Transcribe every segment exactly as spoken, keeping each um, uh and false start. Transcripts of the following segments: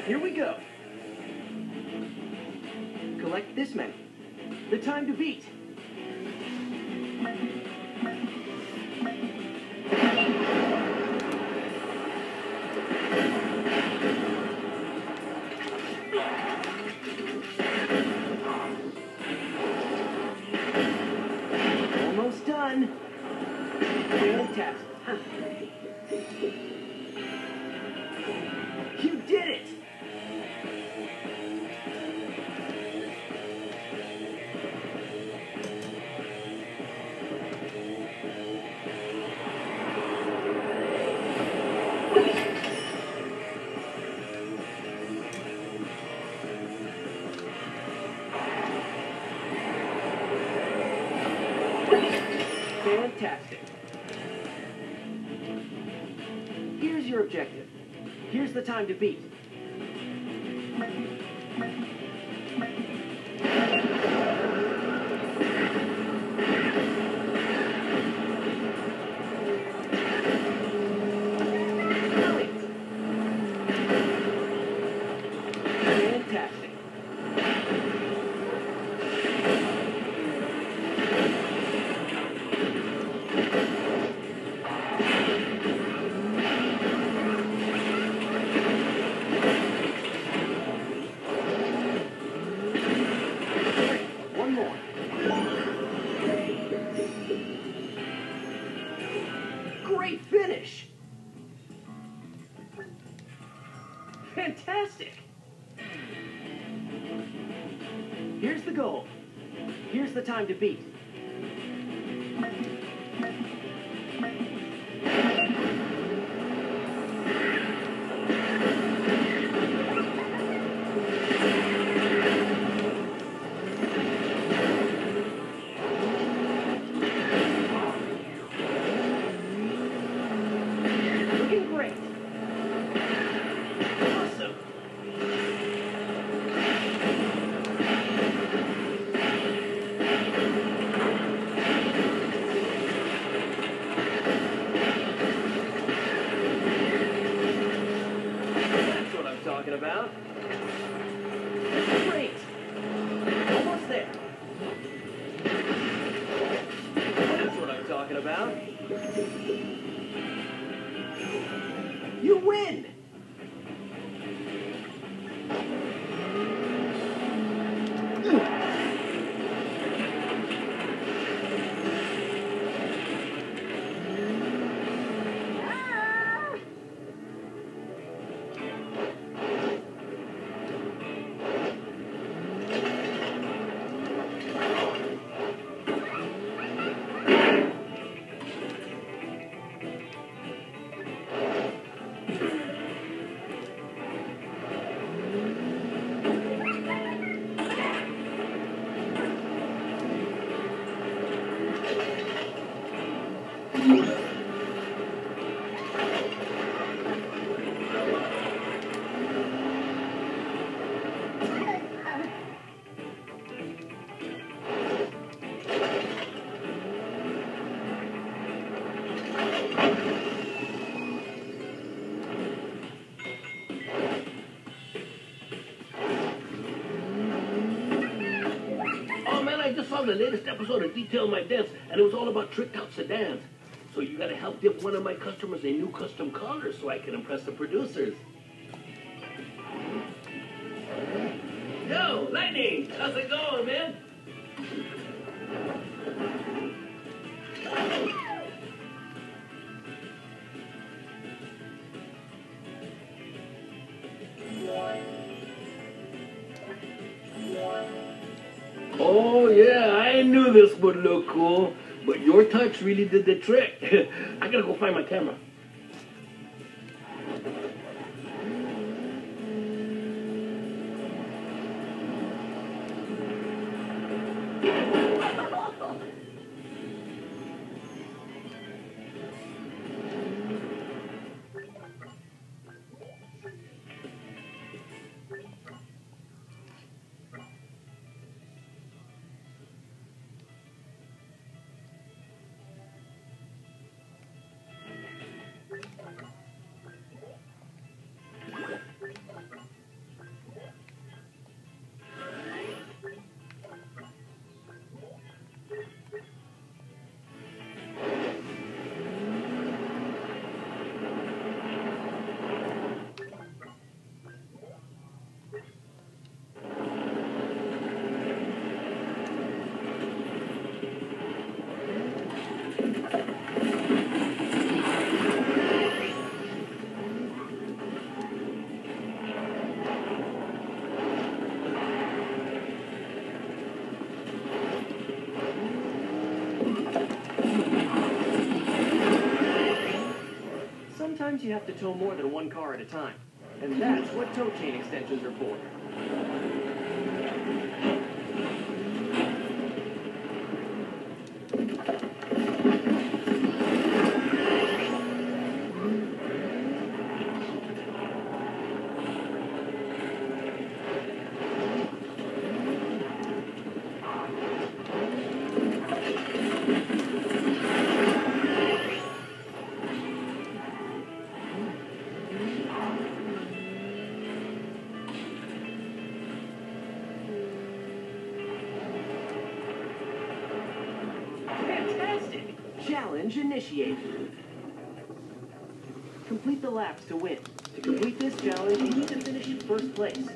Here we go. Collect this many. The time to beat. Almost done. Fantastic. You did it! Fantastic. Here's your objective. Here's the time to beat. Fantastic. One more. Great finish. Fantastic. Here's the goal. Here's the time to beat. Looking great. Awesome. That's what I'm talking about. Great. Almost there. That's what I'm talking about. You win! Oh man, I just saw the latest episode of Detail My Dance, and it was all about tricked out sedans. So you gotta help give one of my customers a new custom color so I can impress the producers. Yo, Lightning, how's it going, man? Oh yeah, I knew this would look cool, but your touch really did the trick. I gotta go find my camera. you have to tow more than one car at a time. And that's what tow chain extensions are for. Fantastic! Challenge initiated. Complete the laps to win. To complete this challenge, you need to finish in first place.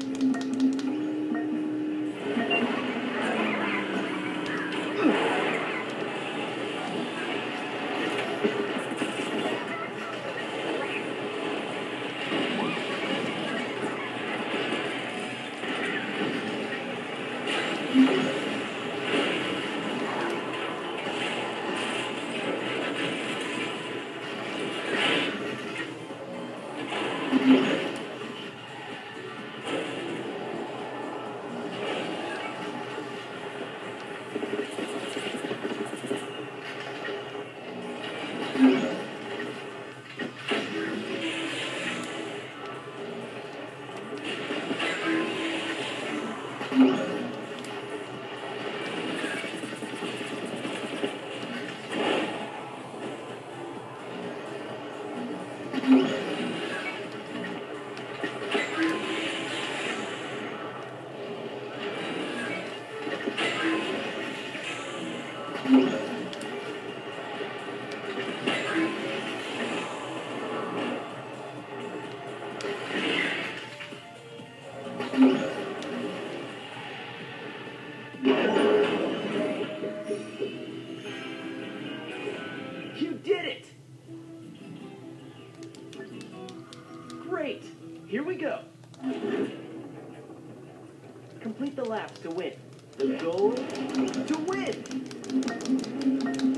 You did it! Great! Here we go. Complete the laps to win. The goal to win!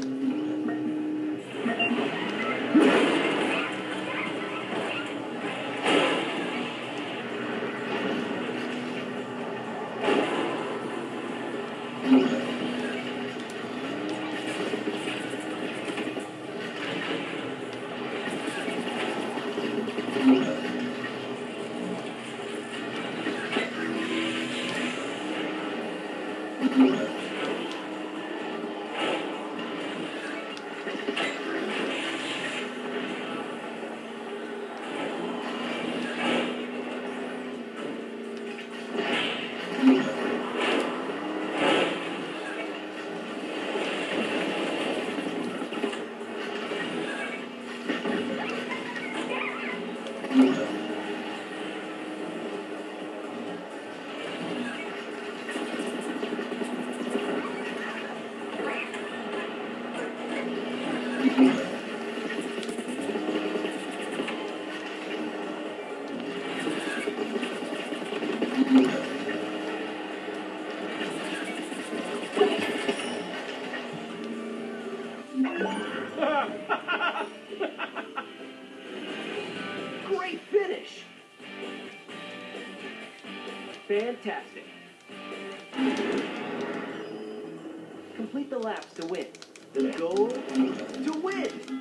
Great finish! Fantastic. Complete the laps to win. The goal to win!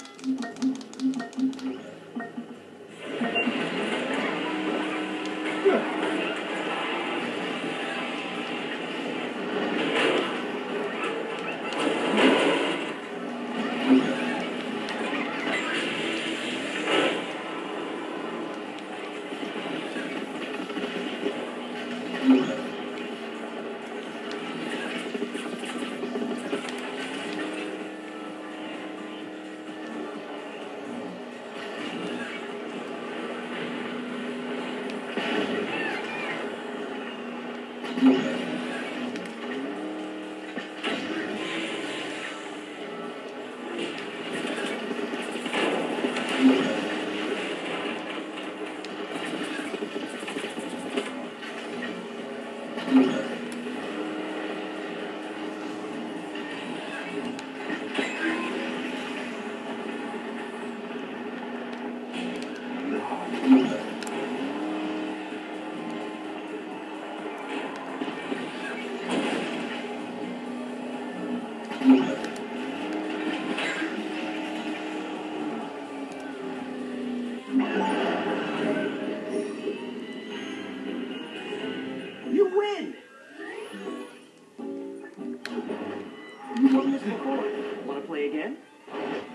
You win! You won this before. Want to play again?